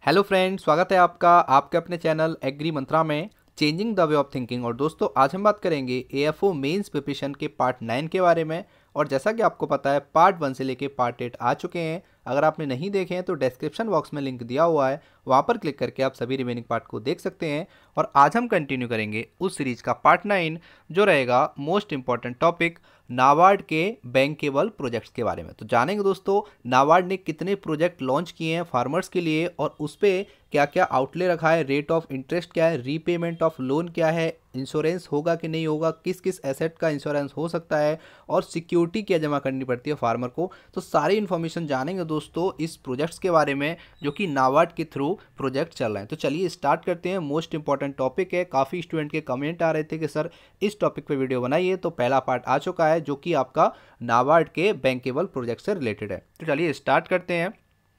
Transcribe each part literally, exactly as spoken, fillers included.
Hello friend, स्वागत है आपका आपके अपने चैनल एग्री मंत्रा में changing the way of thinking. और दोस्तों, आज हम बात करेंगे एएफओ मेंस प्रिपरेशन के पार्ट नाइन के बारे में। और जैसा कि आपको पता है, पार्ट वन से लेके पार्ट एट आ चुके हैं। अगर आपने नहीं देखे हैं तो डिस्क्रिप्शन बॉक्स में लिंक दिया हुआ है, वहाँ पर क्लिक करके आप सभी रिमेनिंग पार्ट को देख सकते हैं। और आज हम कंटिन्यू करेंगे उस सीरीज का पार्ट नाइन, जो रहेगा मोस्ट इंपॉर्टेंट टॉपिक नाबार्ड के बैंकेबल प्रोजेक्ट्स के बारे में। तो जानेंगे दोस्तों, नाबार्ड ने कितने प्रोजेक्ट लॉन्च किए हैं फार्मर्स के लिए, और उस पर क्या क्या आउटले रखा है, रेट ऑफ इंटरेस्ट क्या है, रीपेमेंट ऑफ लोन क्या है, इंश्योरेंस होगा कि नहीं होगा, किस किस एसेट का इंश्योरेंस हो सकता है, और सिक्योरिटी क्या जमा करनी पड़ती है फार्मर को। तो सारी इन्फॉर्मेशन जानेंगे दोस्तों इस प्रोजेक्ट्स के बारे में, जो कि नाबार्ड के थ्रू प्रोजेक्ट चल रहे हैं। तो चलिए स्टार्ट करते हैं। मोस्ट इंपॉर्टेंट टॉपिक है। काफ़ी स्टूडेंट के कमेंट आ रहे थे कि सर इस टॉपिक पे वीडियो बनाइए, तो पहला पार्ट आ चुका है जो कि आपका नाबार्ड के बैंकेबल प्रोजेक्ट से रिलेटेड है। तो चलिए स्टार्ट करते हैं।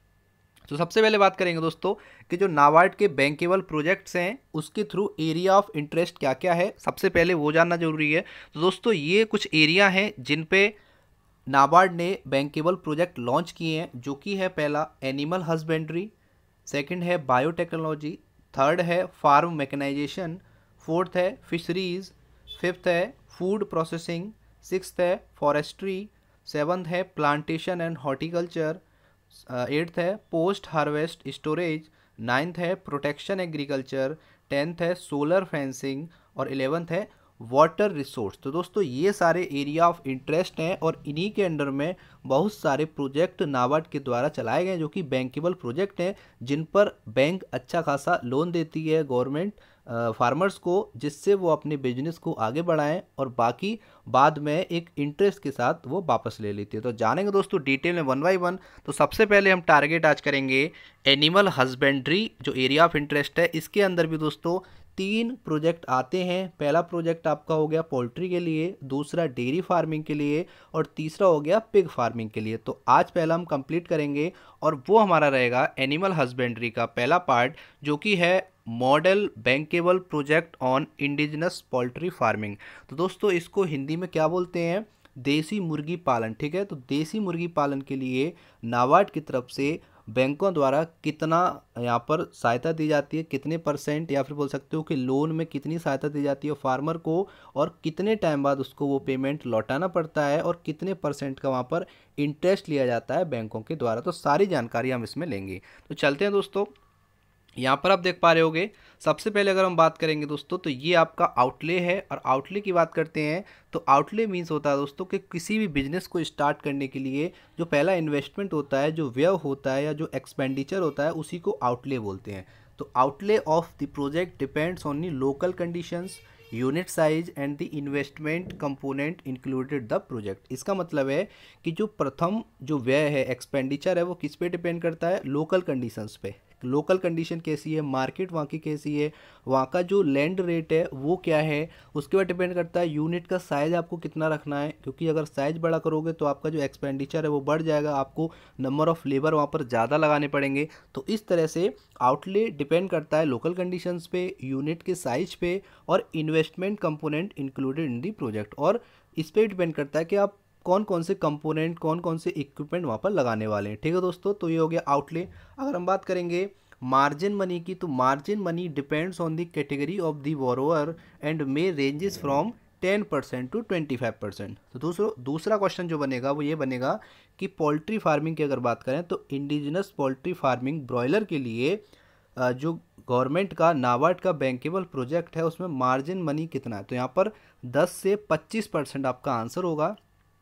तो सबसे पहले बात करेंगे दोस्तों कि जो नाबार्ड के बैंकेबल प्रोजेक्ट्स हैं उसके थ्रू एरिया ऑफ इंटरेस्ट क्या क्या है, सबसे पहले वो जानना जरूरी है। तो दोस्तों, ये कुछ एरिया हैं जिन पे नाबार्ड ने बैंकेबल प्रोजेक्ट लॉन्च किए हैं, जो कि है पहला एनिमल हस्बेंड्री, सेकंड है बायोटेक्नोलॉजी, थर्ड है फार्म मैकेनाइजेशन, फोर्थ है फिशरीज, फिफ्थ है फूड प्रोसेसिंग, सिक्स्थ है फॉरेस्ट्री, सेवन्थ है प्लांटेशन एंड हॉर्टिकल्चर, एट्थ है पोस्ट हार्वेस्ट स्टोरेज, नाइन्थ है प्रोटेक्शन एग्रीकल्चर, टेंथ है सोलर फेंसिंग, और इलेवेंथ है वाटर रिसोर्स। तो दोस्तों, ये सारे एरिया ऑफ इंटरेस्ट हैं और इन्हीं के अंडर में बहुत सारे प्रोजेक्ट नाबार्ड के द्वारा चलाए गए, जो कि बैंकेबल प्रोजेक्ट हैं, जिन पर बैंक अच्छा खासा लोन देती है गवर्नमेंट फार्मर्स को, जिससे वो अपने बिजनेस को आगे बढ़ाएं और बाकी बाद में एक इंटरेस्ट के साथ वो वापस ले लेती है। तो जानेंगे दोस्तों डिटेल में वन बाई वन। तो सबसे पहले हम टारगेट आज करेंगे एनिमल हस्बेंड्री, जो एरिया ऑफ इंटरेस्ट है। इसके अंदर भी दोस्तों तीन प्रोजेक्ट आते हैं। पहला प्रोजेक्ट आपका हो गया पोल्ट्री के लिए, दूसरा डेयरी फार्मिंग के लिए, और तीसरा हो गया पिग फार्मिंग के लिए। तो आज पहला हम कंप्लीट करेंगे और वो हमारा रहेगा एनिमल हस्बेंड्री का पहला पार्ट, जो कि है model bankable project on indigenous poultry farming. तो दोस्तों, इसको हिंदी में क्या बोलते हैं? देसी मुर्गी पालन। ठीक है, तो देसी मुर्गी पालन के लिए नाबार्ड की तरफ से बैंकों द्वारा कितना यहाँ पर सहायता दी जाती है, कितने परसेंट, या फिर बोल सकते हो कि लोन में कितनी सहायता दी जाती है फार्मर को, और कितने टाइम बाद उसको वो पेमेंट लौटाना पड़ता है, और कितने परसेंट का वहाँ पर इंटरेस्ट लिया जाता है बैंकों के द्वारा। तो सारी जानकारी हम इसमें लेंगे। तो चलते हैं दोस्तों। यहाँ पर आप देख पा रहे होगे, सबसे पहले अगर हम बात करेंगे दोस्तों, तो ये आपका आउटले है। और आउटले की बात करते हैं तो आउटले मीन्स होता है दोस्तों कि किसी भी बिजनेस को स्टार्ट करने के लिए जो पहला इन्वेस्टमेंट होता है, जो व्यय होता है, या जो एक्सपेंडिचर होता है, उसी को आउटले बोलते हैं। तो outlay of the project depends on the local conditions, unit size and the investment component included the project. इसका मतलब है कि जो प्रथम जो व्यय है, एक्सपेंडिचर है, वो किस पे डिपेंड करता है? लोकल कंडीशंस पे। लोकल कंडीशन कैसी है, मार्केट वहाँ की कैसी है, वहाँ का जो लैंड रेट है वो क्या है, उसके बाद डिपेंड करता है यूनिट का साइज़ आपको कितना रखना है, क्योंकि अगर साइज़ बड़ा करोगे तो आपका जो एक्सपेंडिचर है वो बढ़ जाएगा, आपको नंबर ऑफ़ लेबर वहाँ पर ज़्यादा लगाने पड़ेंगे। तो इस तरह से आउटले डिपेंड करता है लोकल कंडीशंस पे, यूनिट के साइज पे, और investment component included in the project. और इस पर डिपेंड करता है कि आप कौन कौन से कंपोनेंट, कौन कौन से इक्विपमेंट वहाँ पर लगाने वाले हैं। ठीक है दोस्तों, तो ये हो गया आउटले। अगर हम बात करेंगे मार्जिन मनी की, तो margin money depends on the category of the borrower and may ranges from ten percent to twenty five percent. तो दूसरा दूसरा क्वेश्चन जो बनेगा वो ये बनेगा कि पोल्ट्री फार्मिंग की अगर बात करें तो इंडिजिनस पोल्ट्री फार्मिंग ब्रॉयलर के लिए जो गवर्नमेंट का नाबार्ड का बैंकेबल प्रोजेक्ट है, उसमें मार्जिन मनी कितना है? तो यहाँ पर दस से पच्चीस परसेंट आपका आंसर होगा।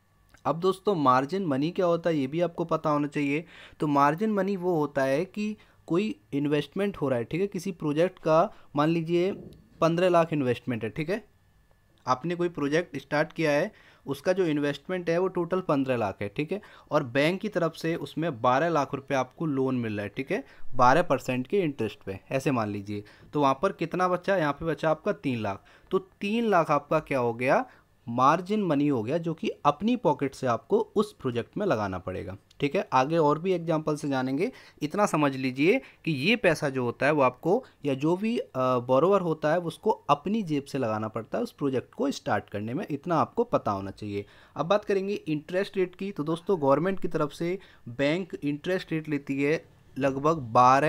अब दोस्तों, मार्जिन मनी क्या होता है ये भी आपको पता होना चाहिए। तो मार्जिन मनी वो होता है कि कोई इन्वेस्टमेंट हो रहा है, ठीक है, किसी प्रोजेक्ट का, मान लीजिए पंद्रह लाख इन्वेस्टमेंट है, ठीक है, आपने कोई प्रोजेक्ट स्टार्ट किया है, उसका जो इन्वेस्टमेंट है वो टोटल पंद्रह लाख है, ठीक है, और बैंक की तरफ से उसमें बारह लाख रुपए आपको लोन मिल रहा है, ठीक है, बारह परसेंट के इंटरेस्ट पे, ऐसे मान लीजिए। तो वहाँ पर कितना बचा? यहाँ पे बचा आपका तीन लाख। तो तीन लाख आपका क्या हो गया? मार्जिन मनी हो गया, जो कि अपनी पॉकेट से आपको उस प्रोजेक्ट में लगाना पड़ेगा। ठीक है, आगे और भी एग्जांपल से जानेंगे। इतना समझ लीजिए कि ये पैसा जो होता है वो आपको, या जो भी बोरोवर होता है, उसको अपनी जेब से लगाना पड़ता है उस प्रोजेक्ट को स्टार्ट करने में। इतना आपको पता होना चाहिए। अब बात करेंगे इंटरेस्ट रेट की। तो दोस्तों, गवर्नमेंट की तरफ से बैंक इंटरेस्ट रेट लेती है लगभग बारह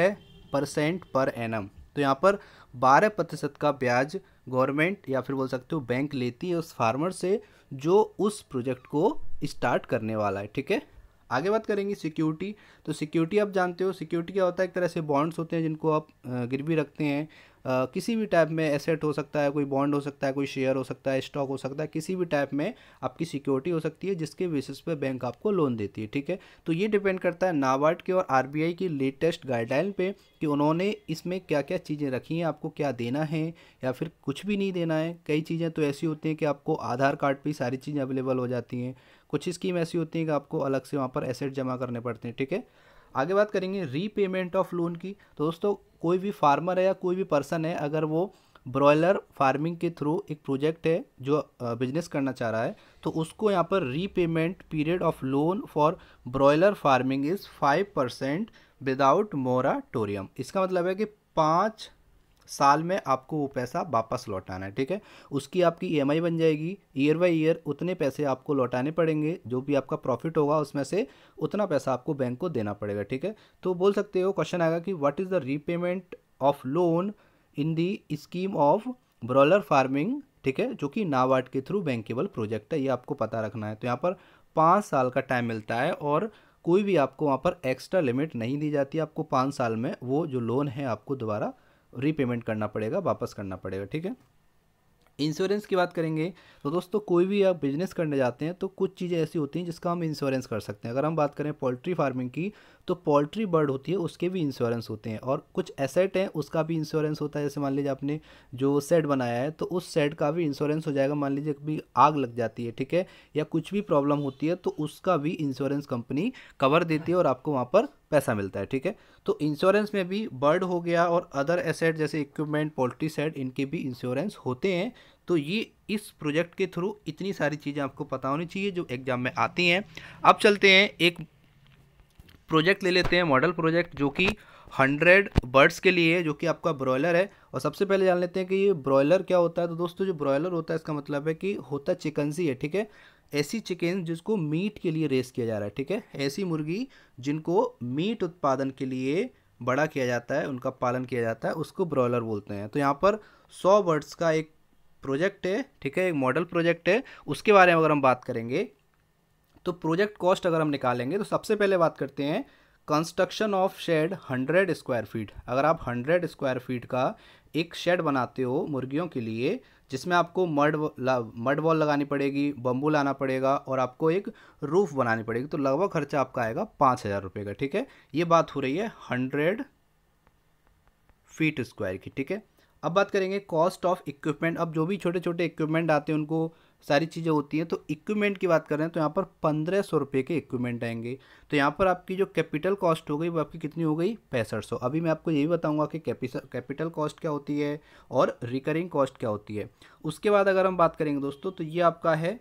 परसेंट पर एनम। तो यहाँ पर बारह प्रतिशत का ब्याज गवर्नमेंट या फिर बोल सकते हो बैंक लेती है उस फार्मर से जो उस प्रोजेक्ट को स्टार्ट करने वाला है। ठीक है, आगे बात करेंगे सिक्योरिटी। तो सिक्योरिटी आप जानते हो, सिक्योरिटी क्या होता है, एक तरह से बॉन्ड्स होते हैं जिनको आप अ, गिरवी रखते हैं। अ, किसी भी टाइप में एसेट हो सकता है, कोई बॉन्ड हो सकता है, कोई शेयर हो सकता है, स्टॉक हो सकता है, किसी भी टाइप में आपकी सिक्योरिटी हो सकती है जिसके बेसिस पे बैंक आपको लोन देती है। ठीक है, तो ये डिपेंड करता है नाबार्ड के और आरबीआई की लेटेस्ट गाइडलाइन पे कि उन्होंने इसमें क्या क्या चीज़ें रखी हैं, आपको क्या देना है या फिर कुछ भी नहीं देना है। कई चीज़ें तो ऐसी होती हैं कि आपको आधार कार्ड पे ही सारी चीज़ें अवेलेबल हो जाती हैं, कुछ स्कीम ऐसी होती हैं कि आपको अलग से वहाँ पर एसेट जमा करने पड़ते हैं। ठीक है, आगे बात करेंगे रीपेमेंट ऑफ लोन की। तो दोस्तों कोई भी फार्मर है या कोई भी पर्सन है, अगर वो ब्रॉयलर फार्मिंग के थ्रू एक प्रोजेक्ट है जो बिजनेस करना चाह रहा है, तो उसको यहाँ पर repayment period of loan for broiler farming is five percent without moratorium. इसका मतलब है कि पाँच साल में आपको वो पैसा वापस लौटाना है। ठीक है, उसकी आपकी ईएमआई बन जाएगी, ईयर बाय ईयर उतने पैसे आपको लौटाने पड़ेंगे, जो भी आपका प्रॉफिट होगा उसमें से उतना पैसा आपको बैंक को देना पड़ेगा। ठीक है, तो बोल सकते हो क्वेश्चन आएगा कि what is the repayment of loan in the scheme of broiler farming. ठीक है, जो कि नाबार्ड के थ्रू बैंकेबल प्रोजेक्ट है, ये आपको पता रखना है। तो यहाँ पर पाँच साल का टाइम मिलता है और कोई भी आपको वहाँ पर एक्स्ट्रा लिमिट नहीं दी जाती, आपको पाँच साल में वो जो लोन है आपको दोबारा रीपेमेंट करना पड़ेगा, वापस करना पड़ेगा। ठीक है, इंश्योरेंस की बात करेंगे तो दोस्तों कोई भी आप बिजनेस करने जाते हैं तो कुछ चीज़ें ऐसी होती हैं जिसका हम इंश्योरेंस कर सकते हैं। अगर हम बात करें पोल्ट्री फार्मिंग की तो पोल्ट्री बर्ड होती है उसके भी इंश्योरेंस होते हैं, और कुछ एसेट हैं उसका भी इंश्योरेंस होता है। जैसे मान लीजिए आपने जो शेड बनाया है तो उस शेड का भी इंश्योरेंस हो जाएगा। मान लीजिए कभी आग लग जाती है, ठीक है, या कुछ भी प्रॉब्लम होती है तो उसका भी इंश्योरेंस कंपनी कवर देती है और आपको वहाँ पर पैसा मिलता है। ठीक है, तो इंश्योरेंस में भी बर्ड हो गया और अदर एसेट जैसे इक्विपमेंट, पोल्ट्री शेड, इनके भी इंश्योरेंस होते हैं। तो ये इस प्रोजेक्ट के थ्रू इतनी सारी चीज़ें आपको पता होनी चाहिए जो एग्जाम में आती हैं। अब चलते हैं एक प्रोजेक्ट ले लेते हैं, मॉडल प्रोजेक्ट जो कि हंड्रेड बर्ड्स के लिए है, जो कि आपका ब्रॉयलर है। और सबसे पहले जान लेते हैं कि ये ब्रॉयलर क्या होता है। तो दोस्तों जो ब्रॉयलर होता है इसका मतलब है कि होता चिकनसी है। ठीक है, ऐसी चिकन जिसको मीट के लिए रेस किया जा रहा है। ठीक है, ऐसी मुर्गी जिनको मीट उत्पादन के लिए बड़ा किया जाता है, उनका पालन किया जाता है, उसको ब्रॉयलर बोलते हैं। तो यहाँ पर सौ बर्ड्स का एक प्रोजेक्ट है। ठीक है, एक मॉडल प्रोजेक्ट है। उसके बारे में अगर हम बात करेंगे तो प्रोजेक्ट कॉस्ट अगर हम निकालेंगे तो सबसे पहले बात करते हैं construction of shed hundred square feet. अगर आप हंड्रेड स्क्वायर फीट का एक शेड बनाते हो मुर्गियों के लिए, जिसमें आपको मड मड वॉल लगानी पड़ेगी, बम्बू लाना पड़ेगा और आपको एक रूफ बनानी पड़ेगी, तो लगभग खर्चा आपका आएगा पाँच हज़ार रुपये का। ठीक है, ये बात हो रही है हंड्रेड फीट स्क्वायर की। ठीक है, अब बात करेंगे कॉस्ट ऑफ इक्विपमेंट। अब जो भी छोटे छोटे इक्विपमेंट आते हैं उनको सारी चीज़ें होती हैं, तो इक्विपमेंट की बात कर रहे हैं तो यहाँ पर पंद्रह सौ रुपये के इक्विपमेंट आएंगे। तो यहाँ पर आपकी जो कैपिटल कॉस्ट हो गई वो आपकी कितनी हो गई, पैंसठ सौ। अभी मैं आपको यही बताऊंगा कि कैपिटल कॉस्ट क्या होती है और रिकरिंग कॉस्ट क्या होती है। उसके बाद अगर हम बात करेंगे दोस्तों तो ये आपका है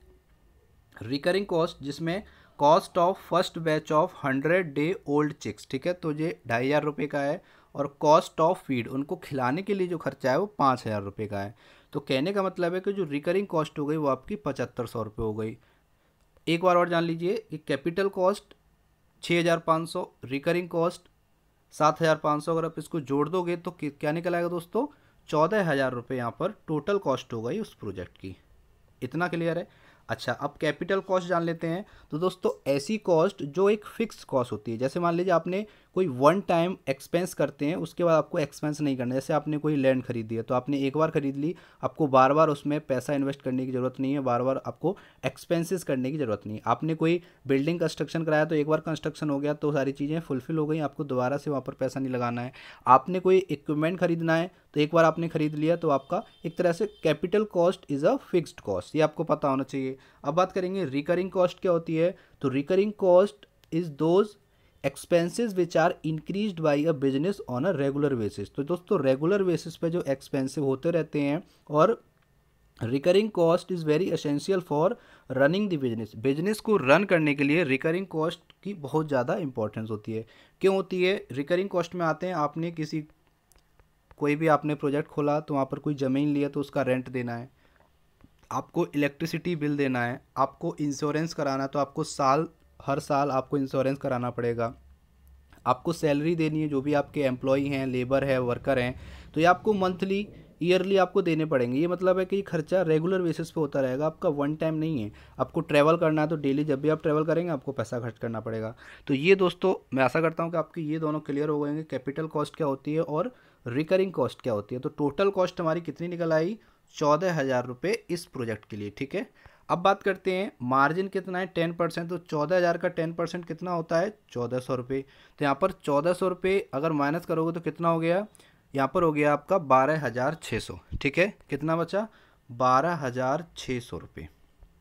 रिकरिंग कॉस्ट, जिसमें cost of first batch of hundred day old chicks. ठीक है, तो ये ढाई हज़ार रुपये का है। और कॉस्ट ऑफ फीड, उनको खिलाने के लिए जो खर्चा है वो पाँच हज़ार रुपये का है। तो कहने का मतलब है कि जो रिकरिंग कॉस्ट हो गई वो आपकी पचहत्तर सौ रुपये हो गई। एक बार और जान लीजिए कि कैपिटल कॉस्ट छः हज़ार पाँच सौ, रिकरिंग कॉस्ट सात हज़ार पाँच सौ। अगर आप इसको जोड़ दोगे तो क्या निकल आएगा दोस्तों, चौदह हज़ार रुपये यहाँ पर टोटल कॉस्ट हो गई उस प्रोजेक्ट की। इतना क्लियर है। अच्छा, अब कैपिटल कॉस्ट जान लेते हैं। तो दोस्तों ऐसी कॉस्ट जो एक फिक्स कॉस्ट होती है, जैसे मान लीजिए आपने कोई वन टाइम एक्सपेंस करते हैं, उसके बाद आपको एक्सपेंस नहीं करना। जैसे आपने कोई लैंड खरीदी है तो आपने एक बार खरीद ली, आपको बार बार उसमें पैसा इन्वेस्ट करने की ज़रूरत नहीं है, बार बार आपको एक्सपेंसेस करने की ज़रूरत नहीं है। आपने कोई बिल्डिंग कंस्ट्रक्शन कराया तो एक बार कंस्ट्रक्शन हो गया तो सारी चीज़ें फुलफिल हो गई, आपको दोबारा से वहाँ पर पैसा नहीं लगाना है। आपने कोई इक्विपमेंट खरीदना है तो एक बार आपने खरीद लिया तो आपका एक तरह से capital cost is a fixed cost, ये आपको पता होना चाहिए। अब बात करेंगे रिकरिंग कॉस्ट क्या होती है। तो recurring cost is those expenses which are increased by a business on a regular basis. तो दोस्तों रेगुलर बेसिस पे जो एक्सपेंसिव होते रहते हैं, और recurring cost is very essential for running the business. Business को रन करने के लिए रिकरिंग कॉस्ट की बहुत ज़्यादा इंपॉर्टेंस होती है। क्यों होती है, रिकरिंग कॉस्ट में आते हैं आपने किसी कोई भी आपने प्रोजेक्ट खोला तो वहाँ पर कोई ज़मीन लिया तो उसका रेंट देना है, आपको इलेक्ट्रिसिटी बिल देना है, आपको इंश्योरेंस कराना है तो आपको साल हर साल आपको इंश्योरेंस कराना पड़ेगा, आपको सैलरी देनी है, जो भी आपके एम्प्लॉई हैं, लेबर है, वर्कर हैं, तो ये आपको मंथली ईयरली आपको देने पड़ेंगे। ये मतलब है कि खर्चा रेगुलर बेसिस पे होता रहेगा, आपका वन टाइम नहीं है। आपको ट्रैवल करना है तो डेली जब भी आप ट्रैवल करेंगे आपको पैसा खर्च करना पड़ेगा। तो ये दोस्तों मैं आशा करता हूँ कि आपकी ये दोनों क्लियर हो गए हैं, कैपिटल कॉस्ट क्या होती है और रिकरिंग कॉस्ट क्या होती है। तो टोटल कॉस्ट हमारी कितनी निकल आई, चौदह हज़ार रुपये इस प्रोजेक्ट के लिए, ठीक है। अब बात करते हैं मार्जिन कितना है, टेन परसेंट। तो चौदह हज़ार का टेन परसेंट कितना होता है, चौदह सौ रुपये। तो यहाँ पर चौदह सौ रुपये अगर माइनस करोगे तो कितना हो गया, यहाँ पर हो गया आपका बारह हज़ार छः सौ, ठीक है। कितना बचा, बारह हज़ार छः सौ रुपये।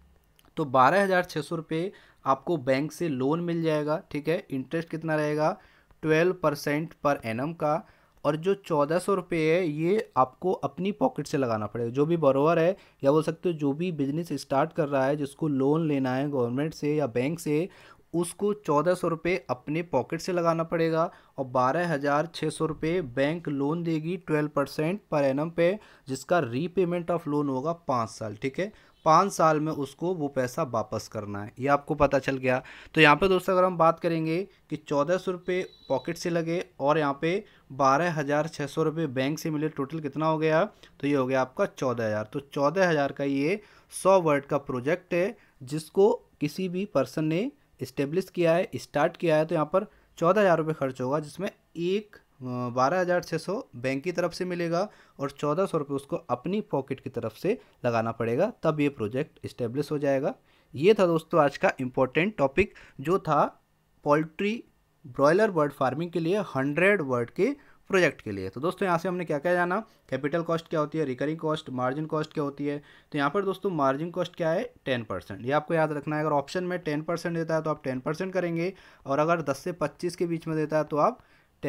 तो बारह हज़ार छः सौ रुपये आपको बैंक से लोन मिल जाएगा, ठीक है। इंटरेस्ट कितना रहेगा, ट्वेल्व परसेंट पर एनम का। और जो चौदह सौ रुपये है ये आपको अपनी पॉकेट से लगाना पड़ेगा। जो भी बोरोवर है या बोल सकते हो जो भी बिजनेस स्टार्ट कर रहा है, जिसको लोन लेना है गवर्नमेंट से या बैंक से, उसको चौदह सौ रुपये अपने पॉकेट से लगाना पड़ेगा। और बारह हज़ार छः सौ रुपये बैंक लोन देगी ट्वेल्व परसेंट पर एनम पे, जिसका रीपेमेंट ऑफ लोन होगा पाँच साल, ठीक है। पाँच साल में उसको वो पैसा वापस करना है, ये आपको पता चल गया। तो यहाँ पे दोस्तों अगर हम बात करेंगे कि चौदह सौ रुपये पॉकेट से लगे और यहाँ पे बारह हज़ार छः सौ रुपये बैंक से मिले, टोटल कितना हो गया, तो ये हो गया आपका चौदह हज़ार। तो चौदह हज़ार का ये सौ वर्ड का प्रोजेक्ट है, जिसको किसी भी पर्सन ने इस्टेब्लिश किया है, स्टार्ट किया है। तो यहाँ पर चौदह हज़ार रुपये खर्च होगा, जिसमें एक बारह हज़ार छः सौ बैंक की तरफ से मिलेगा और चौदह सौ रुपये उसको अपनी पॉकेट की तरफ से लगाना पड़ेगा, तब ये प्रोजेक्ट इस्टेब्लिश हो जाएगा। ये था दोस्तों आज का इम्पोर्टेंट टॉपिक, जो था पोल्ट्री ब्रॉयलर बर्ड फार्मिंग के लिए हंड्रेड वर्ड के प्रोजेक्ट के लिए। तो दोस्तों यहाँ से हमने क्या क्या जाना, कैपिटल कॉस्ट क्या होती है, रिकरिंग कॉस्ट, मार्जिन कॉस्ट क्या होती है। तो यहाँ पर दोस्तों मार्जिन कॉस्ट क्या है, टेन परसेंट। ये आपको याद रखना है। अगर ऑप्शन में टेन परसेंट देता है तो आप टेन परसेंट करेंगे, और अगर दस से पच्चीस के बीच में देता है तो आप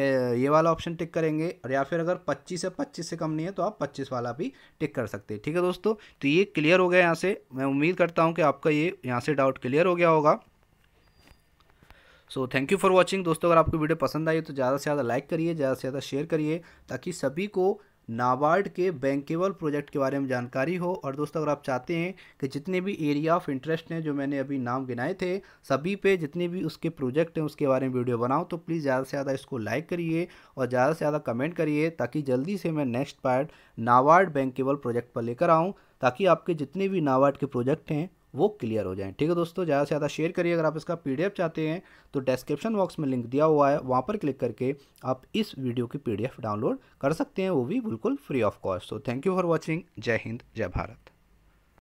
ये वाला ऑप्शन टिक करेंगे, और या फिर अगर पच्चीस से पच्चीस से कम नहीं है तो आप पच्चीस वाला भी टिक कर सकते हैं, ठीक है दोस्तों। तो ये क्लियर हो गया यहाँ से। मैं उम्मीद करता हूँ कि आपका ये यहाँ से डाउट क्लियर हो गया होगा। So thank you for watching दोस्तों। अगर आपको वीडियो पसंद आई तो ज़्यादा से ज़्यादा लाइक करिए, ज़्यादा से ज़्यादा शेयर करिए, ताकि सभी को नाबार्ड के बैंकेबल प्रोजेक्ट के बारे में जानकारी हो। और दोस्तों अगर आप चाहते हैं कि जितने भी एरिया ऑफ इंटरेस्ट हैं जो मैंने अभी नाम गिनाए थे, सभी पे जितने भी उसके प्रोजेक्ट हैं उसके बारे में वीडियो बनाऊं, तो प्लीज़ ज़्यादा से ज़्यादा इसको लाइक करिए और ज़्यादा से ज़्यादा कमेंट करिए, ताकि जल्दी से मैं next part NABARD bankable project पर लेकर आऊँ, ताकि आपके जितने भी नाबार्ड के प्रोजेक्ट हैं वो क्लियर हो जाएं, ठीक है दोस्तों। ज़्यादा से ज़्यादा शेयर करिए। अगर आप इसका पीडीएफ चाहते हैं तो डिस्क्रिप्शन बॉक्स में लिंक दिया हुआ है, वहाँ पर क्लिक करके आप इस वीडियो की पीडीएफ डाउनलोड कर सकते हैं, वो भी बिल्कुल फ्री ऑफ कॉस्ट। तो थैंक यू फॉर वॉचिंग। जय हिंद, जय भारत।